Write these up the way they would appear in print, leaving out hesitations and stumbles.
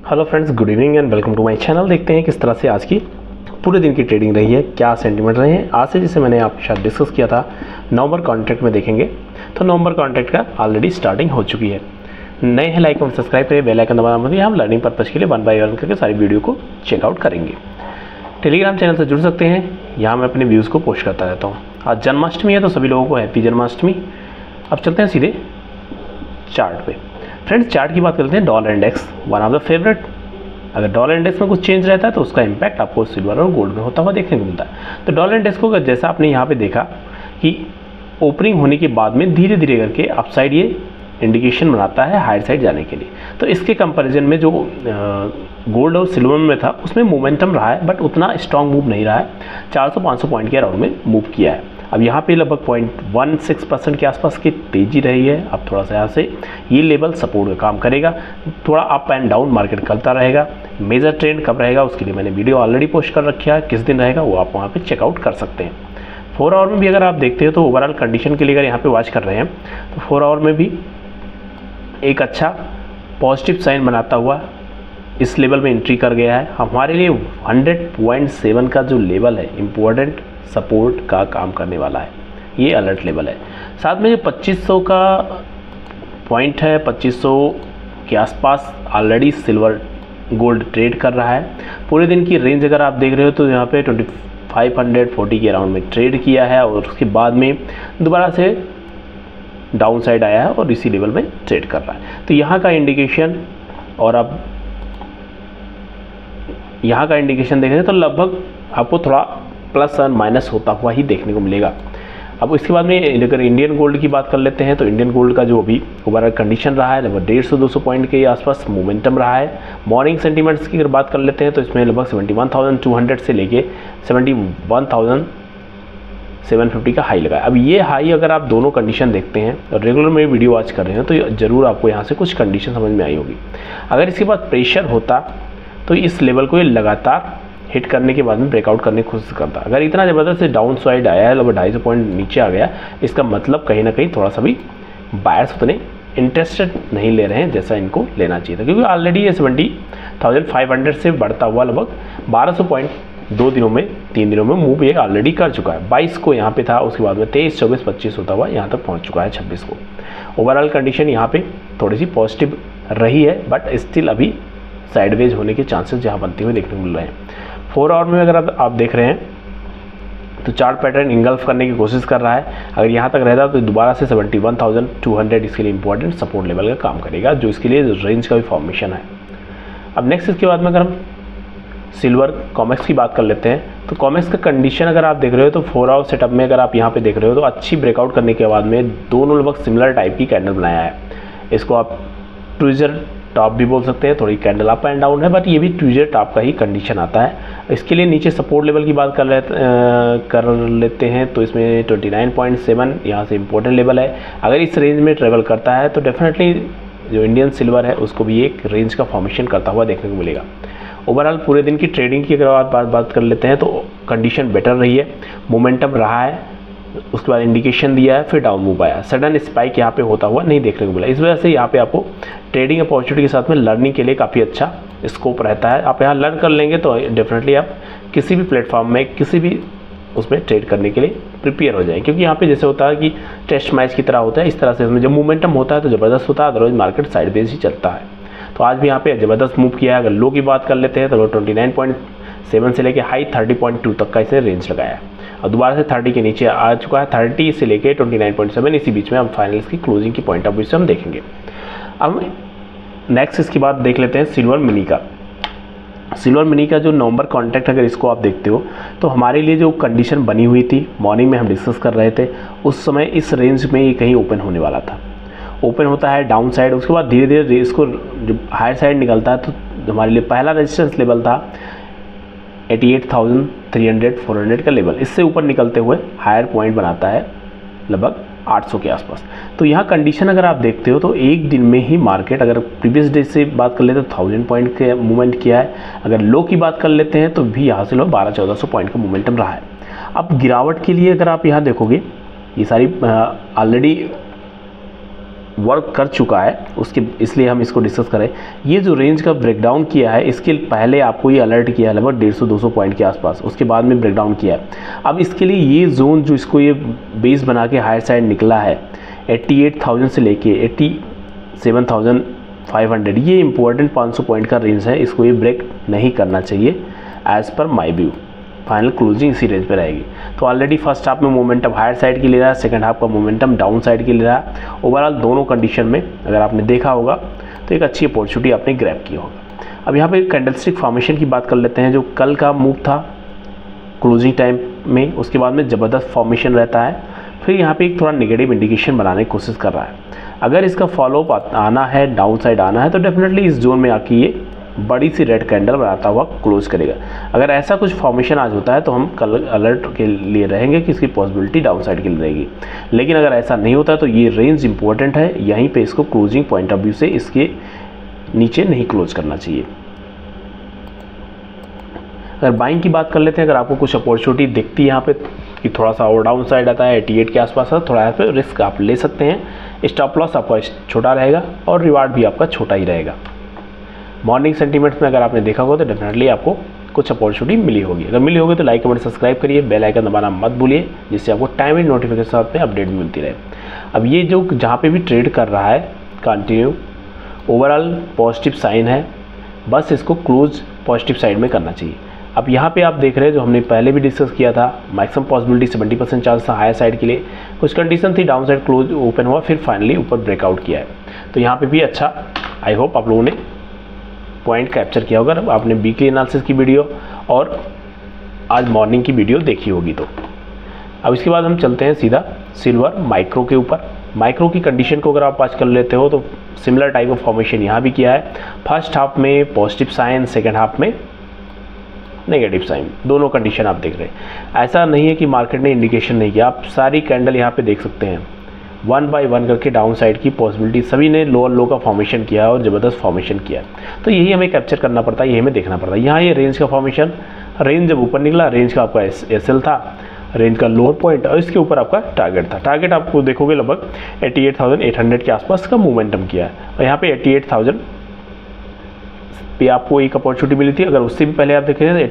Hello friends, good evening and welcome to my channel. देखते हैं किस तरह से आज की पूरे दिन की ट्रेडिंग रही है, क्या सेंटीमेंट रहे हैं। आज से जैसे मैंने आपके साथ डिस्कस किया था नवंबर कॉन्ट्रैक्ट में देखेंगे, तो नवंबर कॉन्ट्रैक्ट का ऑलरेडी स्टार्टिंग हो चुकी है। नए हैं लाइक और सब्सक्राइब करिए, बेल आइकन दबाना मत भूलिए। हम लर्निंग पर्पज़ के लिए 1 बाय 1 करके सारी वीडियो को चेकआउट करेंगे। टेलीग्राम चैनल से जुड़ सकते हैं, यहाँ मैं अपने व्यूज़ को पोस्ट करता रहता हूँ। आज जन्माष्टमी है तो सभी लोगों को हैप्पी जन्माष्टमी। अब चलते हैं सीधे चार्ट पे। फ्रेंड्स, चार्ट की बात करते हैं। Dollar index one of the favourite. अगर डॉलर इंडेक्स में कुछ चेंज रहता है तो उसका इम्पैक्ट आपको सिल्वर और गोल्ड में होता हुआ देखने को मिलता है। तो डॉलर इंडेक्स को जैसा आपने यहाँ पे देखा कि ओपनिंग होने के बाद में धीरे धीरे करके अपसाइड ये इंडिकेशन बनाता है हायर साइड जाने के लिए। तो इसके कंपैरिजन में जो गोल्ड और सिल्वर में था उसमें मोमेंटम रहा है, बट उतना स्ट्रॉन्ग मूव नहीं रहा है। 400-500 पॉइंट के अराउंड में मूव किया है। अब यहाँ पे लगभग 0.16% के आसपास की तेज़ी रही है। अब थोड़ा सा यहाँ से ये लेवल सपोर्ट का काम करेगा, थोड़ा अप एंड डाउन मार्केट करता रहेगा। मेजर ट्रेंड कब रहेगा उसके लिए मैंने वीडियो ऑलरेडी पोस्ट कर रखा है, किस दिन रहेगा वो आप वहाँ पे चेकआउट कर सकते हैं। 4 आवर में भी अगर आप देखते हो तो ओवरऑल कंडीशन के लिए अगर यहाँ पे वॉच कर रहे हैं तो 4 आवर में भी एक अच्छा पॉजिटिव साइन बनाता हुआ इस लेवल में एंट्री कर गया है। हमारे लिए 100.7 का जो लेवल है इम्पोर्टेंट सपोर्ट का काम करने वाला है, ये अलर्ट लेवल है। साथ में जो 2500 का पॉइंट है, 2500 के आसपास ऑलरेडी सिल्वर गोल्ड ट्रेड कर रहा है। पूरे दिन की रेंज अगर आप देख रहे हो तो यहाँ पे 2540 के अराउंड में ट्रेड किया है और उसके बाद में दोबारा से डाउन साइड आया है और इसी लेवल में ट्रेड कर रहा है। तो यहाँ का इंडिकेशन और अब यहाँ का इंडिकेशन देख रहे हैं तो लगभग आपको थोड़ा प्लस और माइनस होता हुआ ही देखने को मिलेगा। अब इसके बाद में अगर इंडियन गोल्ड की बात कर लेते हैं तो इंडियन गोल्ड का जो अभी ओवरऑल कंडीशन रहा है लगभग 150-200 पॉइंट के आसपास मोमेंटम रहा है। मॉर्निंग सेंटीमेंट्स की अगर बात कर लेते हैं तो इसमें लगभग 71,200 से लेके 71,750 का हाई लगा है। अब ये हाई अगर आप दोनों कंडीशन देखते हैं और रेगुलर में वीडियो वॉच कर रहे हैं तो ज़रूर आपको यहाँ से कुछ कंडीशन समझ में आई होगी। अगर इसके बाद प्रेशर होता तो इस लेवल को ये लगातार हिट करने के बाद में ब्रेकआउट करने की कोशिश करता। अगर इतना ज़बरदस्त से डाउन साइड आया है, लगभग 250 पॉइंट नीचे आ गया, इसका मतलब कहीं ना कहीं थोड़ा सा भी बायर्स उतने इंटरेस्टेड नहीं ले रहे हैं जैसा इनको लेना चाहिए था, क्योंकि ऑलरेडी ये 70,500 से बढ़ता हुआ लगभग 1200 पॉइंट 2 दिनों में 3 दिनों में मूव ये ऑलरेडी कर चुका है। 22 को यहाँ पे था, उसके बाद में 23, 24, 25 होता हुआ यहाँ तक पहुँच चुका है 26 को। ओवरऑल कंडीशन यहाँ पे थोड़ी सी पॉजिटिव रही है, बट स्टिल अभी साइडवेज होने के चांसेस जहाँ बनते हुए देखने को मिल रहे हैं। 4 आवर में अगर आप देख रहे हैं तो चार्ट पैटर्न इंगल्फ करने की कोशिश कर रहा है। अगर यहाँ तक रहता तो दोबारा से 71,200 इसके लिए इंपॉर्टेंट सपोर्ट लेवल का काम करेगा, जो इसके लिए रेंज का भी फॉर्मेशन है। अब नेक्स्ट इसके बाद में अगर हम सिल्वर कॉमेक्स की बात कर लेते हैं तो कॉमेक्स का कंडीशन अगर आप देख रहे हो तो 4 आवर सेटअप में अगर आप यहाँ पे देख रहे हो तो अच्छी ब्रेकआउट करने के बाद में दोनों लगभग सिमिलर टाइप की कैंडल बनाया है। इसको आप ट्विजर टॉप भी बोल सकते हैं, थोड़ी कैंडल अप एंड डाउन है, बट ये भी ट्विजर टॉप का ही कंडीशन आता है। इसके लिए नीचे सपोर्ट लेवल की बात कर लेते हैं तो इसमें 29.7 यहाँ से इम्पोर्टेंट लेवल है। अगर इस रेंज में ट्रेवल करता है तो डेफिनेटली जो इंडियन सिल्वर है उसको भी एक रेंज का फॉर्मेशन करता हुआ देखने को मिलेगा। ओवरऑल पूरे दिन की ट्रेडिंग की अगर बात कर लेते हैं तो कंडीशन बेटर रही है, मोमेंटम रहा है, उसके बाद इंडिकेशन दिया है, फिर डाउन मूव आया। सडन स्पाइक यहाँ पे होता हुआ नहीं देखने को मिला। इस वजह से यहाँ पे आपको ट्रेडिंग अपॉर्चुनिटी के साथ में लर्निंग के लिए काफ़ी अच्छा स्कोप रहता है। आप यहाँ लर्न कर लेंगे तो डेफिनेटली आप किसी भी प्लेटफॉर्म में किसी भी उसमें ट्रेड करने के लिए प्रिपेयर हो जाए, क्योंकि यहाँ पे जैसे होता है कि टेस्ट मैच की तरह होता है, इस तरह से इसमें जब मोमेंटम होता है तो ज़बरदस्त होता है, अदरवाइज मार्केट साइड बेस ही चलता है। तो आज भी यहाँ पे ज़बरदस्त मूव किया है। अगर लो की बात कर लेते हैं तो 29.7 से लेके हाई 30.2 तक का इसने रेंज लगाया है और दोबारा से 30 के नीचे आ चुका है। 30 से लेके 29.7 इसी बीच में हम फाइनल इसकी क्लोजिंग की पॉइंट ऑफ व्यू से हम देखेंगे। अब नेक्स्ट इसके बाद देख लेते हैं सिल्वर मिनी का। सिल्वर मिनी का जो नवंबर कॉन्ट्रैक्ट अगर इसको आप देखते हो तो हमारे लिए जो कंडीशन बनी हुई थी मॉर्निंग में हम डिस्कस कर रहे थे, उस समय इस रेंज में ये कहीं ओपन होने वाला था। ओपन होता है डाउन साइड, उसके बाद धीरे धीरे इसको जो हायर साइड निकलता है तो हमारे लिए पहला रेजिस्टेंस लेवल था 88,300-400 का लेवल। इससे ऊपर निकलते हुए हायर पॉइंट बनाता है लगभग 800 के आसपास। तो यहाँ कंडीशन अगर आप देखते हो तो एक दिन में ही मार्केट अगर प्रीवियस डे से बात कर लेते हैं तो 1000 पॉइंट के मूवमेंट किया है। अगर लो की बात कर लेते हैं तो भी यहाँ से लो 1200-1400 पॉइंट का मूवमेंटम रहा है। अब गिरावट के लिए अगर आप यहाँ देखोगे ये सारी ऑलरेडी वर्क कर चुका है, उसके इसलिए हम इसको डिस्कस करें। ये जो रेंज का ब्रेकडाउन किया है, इसके पहले आपको ये अलर्ट किया है लगभग 150-200 पॉइंट के आसपास, उसके बाद में ब्रेकडाउन किया है। अब इसके लिए ये जोन जो इसको ये बेस बना के हायर साइड निकला है 88,000 से लेके 87,500, ये इंपॉर्टेंट 500 पॉइंट का रेंज है, इसको ये ब्रेक नहीं करना चाहिए as per my view. Final closing इसी रेंज पे रहेगी। तो ऑलरेडी फर्स्ट हाफ में मोमेंटम हायर साइड की ले रहा है, सेकंड हाफ का मोमेंटम डाउन साइड की ले रहा है। ओवरऑल दोनों कंडीशन में अगर आपने देखा होगा तो एक अच्छी अपॉर्चुनिटी आपने ग्रैब किया होगा। अब यहाँ पे कैंडलस्टिक फॉर्मेशन की बात कर लेते हैं। जो कल का मूव था क्लोजिंग टाइम में, उसके बाद में ज़बरदस्त फॉर्मेशन रहता है, फिर यहाँ पे एक थोड़ा नेगेटिव इंडिकेशन बनाने की कोशिश कर रहा है। अगर इसका फॉलोअप आना है, डाउन साइड आना है, तो डेफिनेटली इस जोन में आके ये बड़ी सी रेड कैंडल बनाता हुआ क्लोज करेगा। अगर ऐसा कुछ फॉर्मेशन आज होता है तो हम कल अलर्ट के लिए रहेंगे कि इसकी पॉसिबिलिटी डाउन साइड के लिए रहेगी। लेकिन अगर ऐसा नहीं होता तो ये रेंज इंपॉर्टेंट है, यहीं पे इसको क्लोजिंग पॉइंट ऑफ व्यू से इसके नीचे नहीं क्लोज करना चाहिए। अगर बाइंग की बात कर लेते हैं, अगर आपको कुछ अपॉर्चुनिटी दिखती है यहाँ पे कि थोड़ा सा और डाउन साइड आता है 88 के आसपास, थोड़ा यहाँ पे रिस्क आप ले सकते हैं। स्टॉप लॉस आपका छोटा रहेगा और रिवार्ड भी आपका छोटा ही रहेगा। मॉर्निंग सेंटीमेंट्स में अगर आपने देखा होगा तो डेफिनेटली आपको कुछ अपॉर्चुनिटी मिली होगी। अगर मिली होगी तो लाइक कमेंट सब्सक्राइब करिए, बेल आइकन दबाना मत भूलिए, जिससे आपको टाइमली नोटिफिकेशन में अपडेट मिलती रहे। अब ये जो जहाँ पे भी ट्रेड कर रहा है कंटिन्यू, ओवरऑल पॉजिटिव साइन है, बस इसको क्लोज पॉजिटिव साइड में करना चाहिए। अब यहाँ पे आप देख रहे हैं जो हमने पहले भी डिस्कस किया था, मैक्सिमम पॉसिबिलिटी 70% चांस था हायर साइड के लिए। कुछ कंडीशन थी, डाउन साइड क्लोज ओपन हुआ, फिर फाइनली ऊपर ब्रेकआउट किया है। तो यहाँ पे भी अच्छा, आई होप आप लोगों ने पॉइंट कैप्चर किया होगा। आपने वीकली एनालिसिस की वीडियो और आज मॉर्निंग की वीडियो देखी होगी। तो अब इसके बाद हम चलते हैं सीधा सिल्वर माइक्रो के ऊपर। माइक्रो की कंडीशन को अगर आप आज कर लेते हो तो सिमिलर टाइप ऑफ फॉर्मेशन यहाँ भी किया है। फर्स्ट हाफ में पॉजिटिव साइन, सेकेंड हाफ में नेगेटिव साइन, दोनों कंडीशन आप देख रहे हैं। ऐसा नहीं है कि मार्केट ने इंडिकेशन नहीं किया, आप सारी कैंडल यहाँ पे देख सकते हैं, 1 बाय 1 करके डाउन साइड की पॉसिबिलिटी सभी ने लोअर लो का फॉर्मेशन किया है और ज़बरदस्त फॉर्मेशन किया है। तो यही हमें कैप्चर करना पड़ता है, यही हमें देखना पड़ता है। यहाँ ये रेंज का फॉर्मेशन, रेंज जब ऊपर निकला, रेंज का आपका एसएल था, रेंज का लोअर पॉइंट और इसके ऊपर आपका टारगेट था। टारगेट आपको देखोगे लगभग 88,800 के आसपास का मोमेंटम किया है और यहाँ पे 88,000 पे आपको एक अपॉर्चुनिटी मिली थी। अगर उससे भी पहले आप देखें तो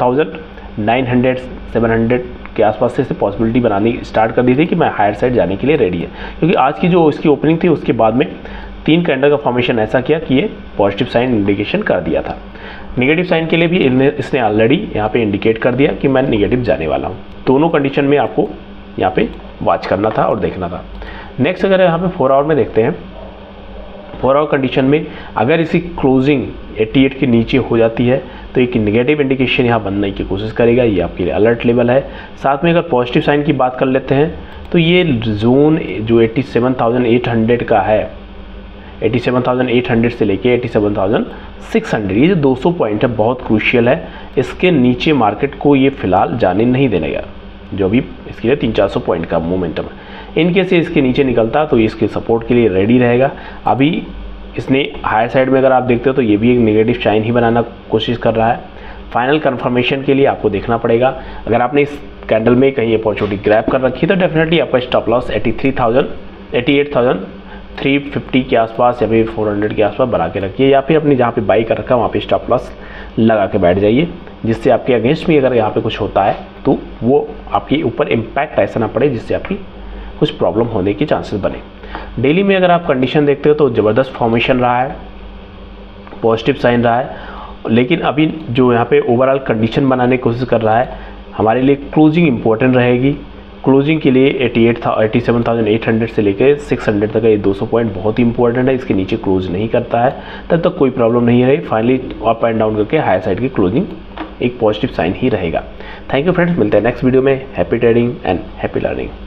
87,900 700 के आसपास से पॉसिबिलिटी बनानी स्टार्ट कर दी थी कि मैं हायर साइड जाने के लिए रेडी है, क्योंकि आज की जो इसकी ओपनिंग थी उसके बाद में 3 कैंडल का फॉर्मेशन ऐसा किया कि ये पॉजिटिव साइन इंडिकेशन कर दिया था। नेगेटिव साइन के लिए भी इसने ऑलरेडी यहाँ पे इंडिकेट कर दिया कि मैं नेगेटिव जाने वाला हूँ। दोनों कंडीशन में आपको यहाँ पे वॉच करना था और देखना था। नेक्स्ट अगर यहाँ पे 4 आवर में देखते हैं, 4 आवर कंडीशन में अगर इसकी क्लोजिंग 88 के नीचे हो जाती है तो एक नेगेटिव इंडिकेशन यहाँ बनने की कोशिश करेगा, ये आपके लिए अलर्ट लेवल है। साथ में अगर पॉजिटिव साइन की बात कर लेते हैं तो ये जोन जो 87,800 का है, 87,800 से लेके 87,600, ये जो 200 पॉइंट है बहुत क्रूशियल है। इसके नीचे मार्केट को ये फिलहाल जाने नहीं देगा, जो भी इसके लिए 300-400 पॉइंट का मोमेंटम है। इनकेस ये इसके नीचे निकलता तो ये इसके सपोर्ट के लिए रेडी रहेगा। अभी इसने हायर साइड में अगर आप देखते हो तो ये भी एक नेगेटिव साइन ही बनाना कोशिश कर रहा है। फाइनल कंफर्मेशन के लिए आपको देखना पड़ेगा। अगर आपने इस कैंडल में कहीं अपॉर्चुनिटी ग्रैब कर रखी तो डेफिनेटली आपका स्टॉप लॉस 88,350 के आसपास या फिर 400 के आसपास बना के रखिए, या फिर अपनी जहाँ पे बाई कर रखा है वहाँ पे स्टॉप लॉस लगा के बैठ जाइए, जिससे आपके अगेंस्ट में अगर यहाँ पे कुछ होता है तो वो आपके ऊपर इम्पैक्ट ऐसा ना पड़े जिससे आपकी कुछ प्रॉब्लम होने की चांसेस बने। डेली में अगर आप कंडीशन देखते हो तो ज़बरदस्त फॉर्मेशन रहा है, पॉजिटिव साइन रहा है, लेकिन अभी जो यहाँ पे ओवरऑल कंडीशन बनाने की कोशिश कर रहा है, हमारे लिए क्लोजिंग इंपॉर्टेंट रहेगी। क्लोजिंग के लिए 87,800 से लेकर 600 तक ये 200 पॉइंट बहुत ही इंपॉर्टेंट है। इसके नीचे क्लोज नहीं करता है तब तक कोई प्रॉब्लम नहीं रही, फाइनली अप एंड डाउन करके हायर साइड की क्लोजिंग एक पॉजिटिव साइन ही रहेगा। थैंक यू फ्रेंड्स, मिलते हैं नेक्स्ट वीडियो में। Happy trading and happy learning.